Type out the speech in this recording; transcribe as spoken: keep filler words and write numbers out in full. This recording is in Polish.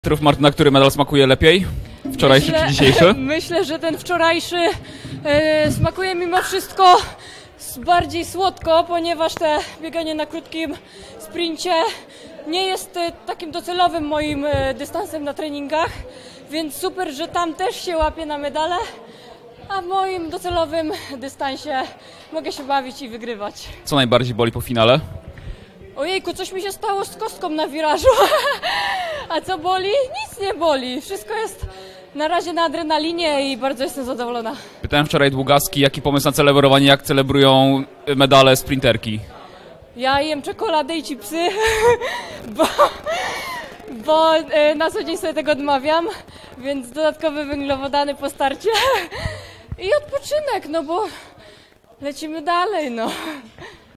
Martyna, który medal smakuje lepiej? Wczorajszy myślę, czy dzisiejszy? Myślę, że ten wczorajszy e, smakuje mimo wszystko bardziej słodko, ponieważ te bieganie na krótkim sprincie nie jest e, takim docelowym moim e, dystansem na treningach, więc super, że tam też się łapię na medale, a w moim docelowym dystansie mogę się bawić i wygrywać. Co najbardziej boli po finale? Ojejku, coś mi się stało z kostką na wirażu. A co boli? Nic nie boli. Wszystko jest na razie na adrenalinie i bardzo jestem zadowolona. Pytałem wczoraj Długaski, jaki pomysł na celebrowanie, jak celebrują medale sprinterki. Ja jem czekoladę i chipsy, bo, bo na co dzień sobie tego odmawiam, więc dodatkowe węglowodany po starcie i odpoczynek, no bo lecimy dalej, no.